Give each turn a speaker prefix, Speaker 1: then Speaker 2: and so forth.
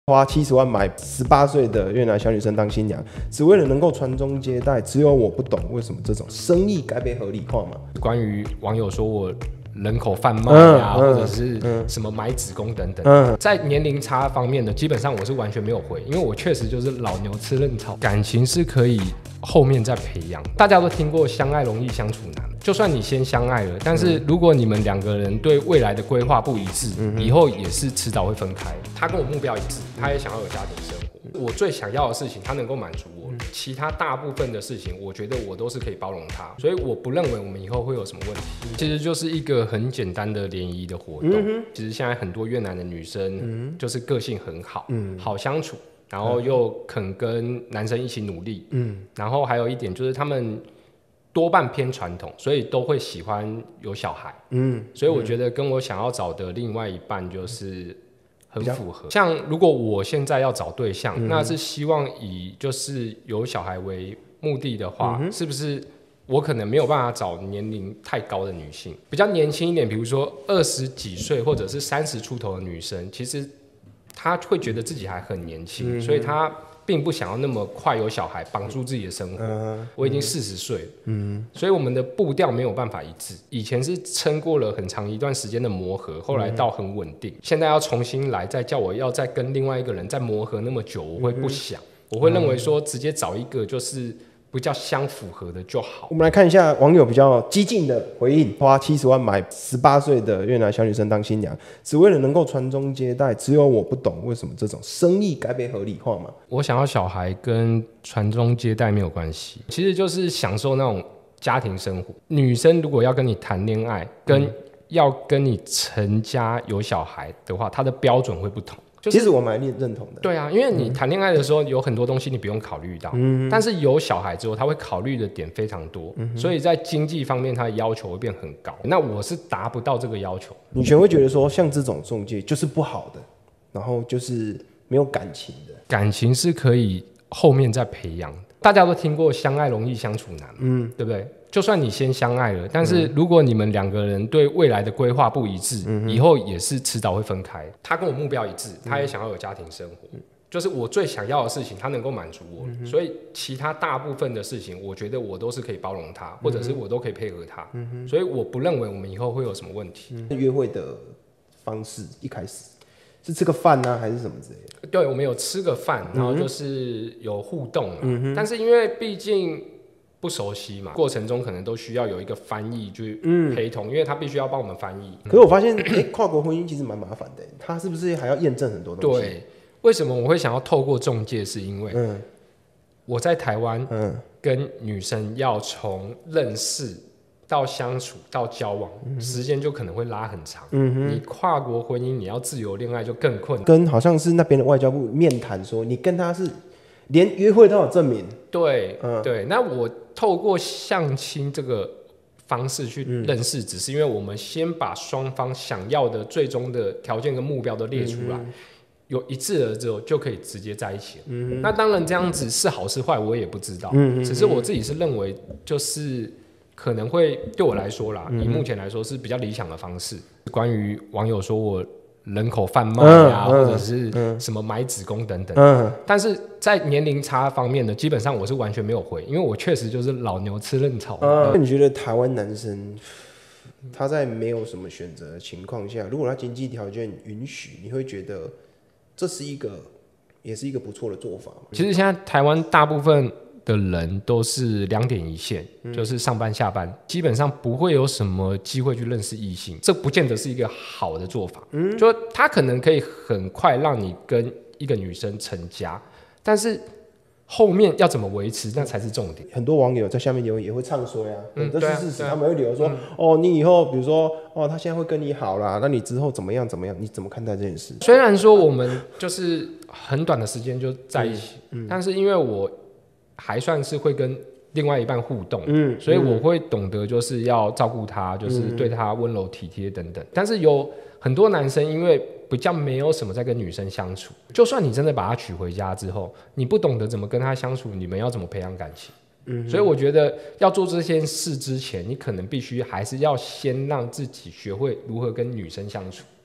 Speaker 1: 花70万买18岁的越南小女生当新娘，只为了能够传宗接代。只有我不懂，为什么这种生意该被合理化吗？
Speaker 2: 关于网友说我人口贩卖啊，或者是什么买子宫等等，在年龄差方面呢，基本上我是完全没有回，因为我确实就是老牛吃嫩草，感情是可以后面再培养。大家都听过相爱容易相处难，就算你先相爱了，但是如果你们两个人对未来的规划不一致，以后也是迟早会分开。他跟我目标一致，他也想要有家庭生活。我最想要的事情，他能够满足我，其他大部分的事情，我觉得我都是可以包容他，所以我不认为我们以后会有什么问题。其实就是一个很简单的联谊的活动。其实现在很多越南的女生，就是个性很好，好相处，然后又肯跟男生一起努力，然后还有一点就是他们多半偏传统，所以都会喜欢有小孩，所以我觉得跟我想要找的另外一半就是很符合。像如果我现在要找对象，那是希望以就是有小孩为目的的话，是不是我可能没有办法找年龄太高的女性，比较年轻一点，比如说20几岁或者是30出头的女生，其实她会觉得自己还很年轻，所以她并不想要那么快有小孩绑住自己的生活。我已经40岁了，所以我们的步调没有办法一致。以前是撑过了很长一段时间的磨合，后来到很稳定，现在要重新来，再叫我要再跟另外一个人再磨合那么久，我会不想，我会认为说直接找一个就是比较相符合的就好。
Speaker 1: 我们来看一下网友比较激进的回应：花70万买18岁的越南小女生当新娘，只为了能够传宗接代。只有我不懂，为什么这种生意该被合理化吗？
Speaker 2: 我想要小孩跟传宗接代没有关系，其实就是享受那种家庭生活。女生如果要跟你谈恋爱，跟要跟你成家有小孩的话，她的标准会不同。
Speaker 1: 其实我蛮认同的。
Speaker 2: 对啊，因为你谈恋爱的时候有很多东西你不用考虑到，但是有小孩之后他会考虑的点非常多，所以在经济方面他的要求会变很高。那我是达不到这个要求。
Speaker 1: 女权会觉得说，像这种中介就是不好的，然后就是没有感情的。
Speaker 2: 感情是可以后面再培养的。大家都听过相爱容易相处难，对不对？就算你先相爱了，但是如果你们两个人对未来的规划不一致，以后也是迟早会分开。他跟我目标一致，他也想要有家庭生活，就是我最想要的事情，他能够满足我，所以其他大部分的事情，我觉得我都是可以包容他，或者是我都可以配合他，所以我不认为我们以后会有什么问题。
Speaker 1: 约会的方式一开始是吃个饭啊，还是什么之类的？
Speaker 2: 对，我们有吃个饭，然后就是有互动但是因为毕竟不熟悉嘛，过程中可能都需要有一个翻译去陪同，因为他必须要帮我们翻译。
Speaker 1: 可是我发现，跨国婚姻其实蛮麻烦的，他是不是还要验证很多东西？
Speaker 2: 对，为什么我会想要透过中介？是因为我在台湾跟女生要从认识到相处到交往，时间就可能会拉很长。你跨国婚姻，你要自由恋爱就更困难。
Speaker 1: 跟好像是那边的外交部面谈说，你跟他是连约会都有证明。
Speaker 2: 对，对。那我透过相亲这个方式去认识，只是因为我们先把双方想要的最终的条件跟目标都列出来，有一致了之后就可以直接在一起了。那当然这样子是好是坏我也不知道，只是我自己是认为就是可能会对我来说啦，以目前来说是比较理想的方式。关于网友说我人口贩卖啊，或者是什么买子宫等等，但是在年龄差方面呢，基本上我是完全没有回，因为我确实就是老牛吃嫩草。
Speaker 1: 那你觉得台湾男生他在没有什么选择的情况下，如果他经济条件允许，你会觉得这是也是一个不错的做法吗？
Speaker 2: 其实现在台湾大部分的人都是2点一线，就是上班下班，基本上不会有什么机会去认识异性，这不见得是一个好的做法。就他可能可以很快让你跟一个女生成家，但是后面要怎么维持，那才是重点。
Speaker 1: 很多网友在下面留言也会唱衰啊，这是事实。他们会留说，哦，你以后比如说，哦，他现在会跟你好啦，那你之后怎么样怎么样？你怎么看待这件事？
Speaker 2: 虽然说我们就是很短的时间就在一起，但是因为我还算是会跟另外一半互动，所以我会懂得就是要照顾他，就是对他温柔体贴等等。但是有很多男生因为比较没有什么在跟女生相处，就算你真的把她娶回家之后，你不懂得怎么跟她相处，你们要怎么培养感情？所以我觉得要做这件事之前，你可能必须还是要先让自己学会如何跟女生相处。